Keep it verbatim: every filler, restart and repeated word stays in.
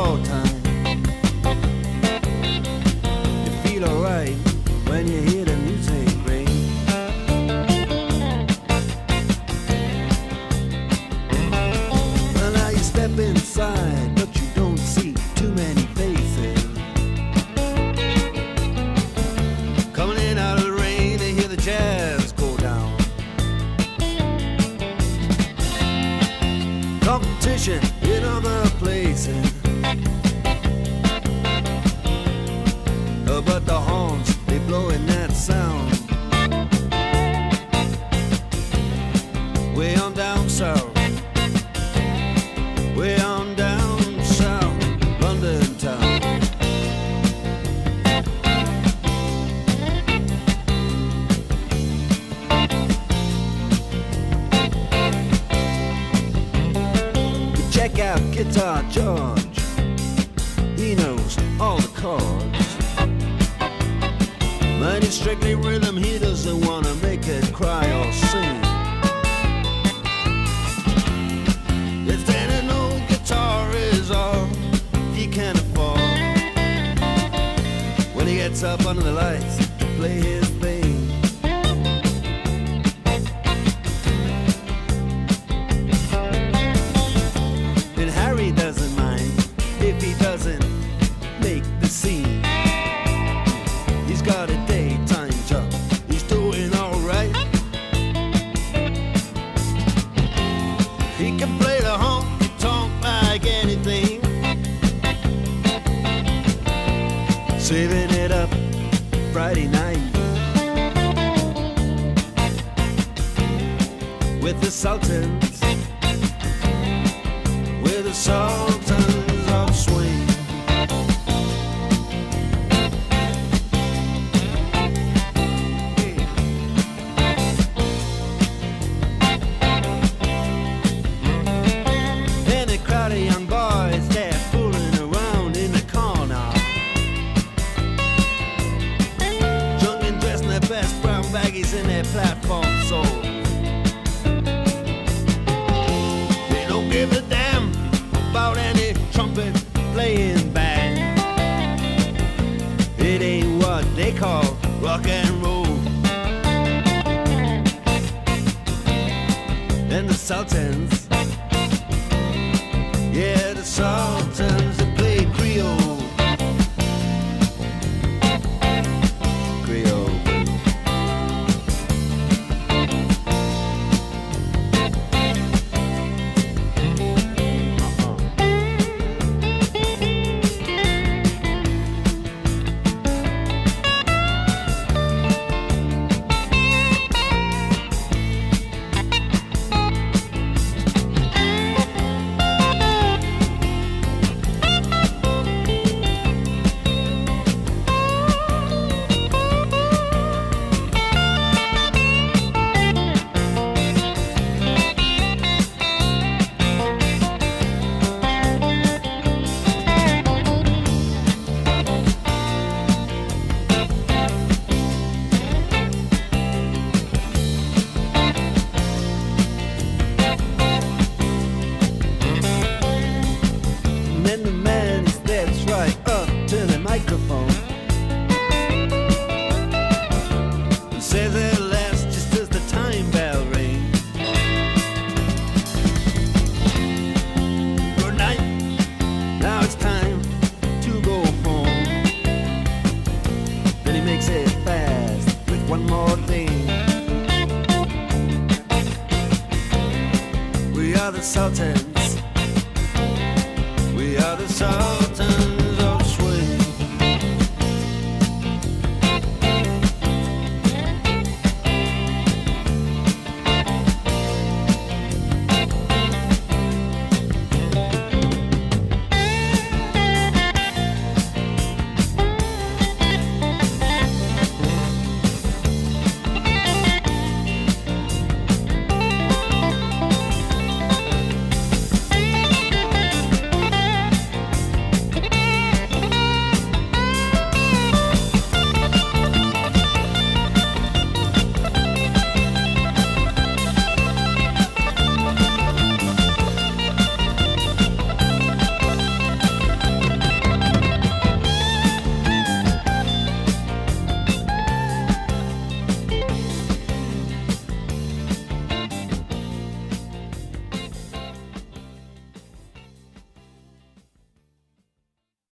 wartime. You feel alright when you hear the music ring. Well, now you step inside, but you don't see too many faces. Coming in out of the rain to hear the jazz go down. Competition in other places, uh, but the horns, they blowing that sound. Way on down south, way on down south, London town. Check out Guitar George, he knows all the chords. But it's strictly rhythm, he doesn't want to make it cry or sing. If then an old guitar is all he can afford, when he gets up under the lights to play his thing. And Harry doesn't mind if he doesn't make the scene. He's got a daytime job, he's doing alright. He can play the honky-tonk like anything, saving it up Friday night with the Sultans, with the Sultans of swing. And a crowd of young boys, they're fooling around in the corner, drunk and dressed in their best brown baggies in their platform soles. They don't give a damn about any trumpet playing band. It ain't what they call rock and roll. And the Sultans, yeah, the Sultans, they play Creole. Creole. And then the man steps right up to the microphone and says at last, just as the time bell rings, good night, now it's time to go home. Then he makes it fast with one more thing. We are the Sultans,